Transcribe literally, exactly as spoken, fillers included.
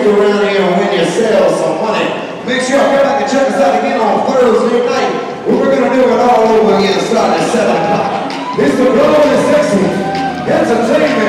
you around here and win yourselves some money. Make sure you come back and check us out again on Thursday night. We're going to do it all over again starting at seven o'clock. It's the Global Sexy Entertainment.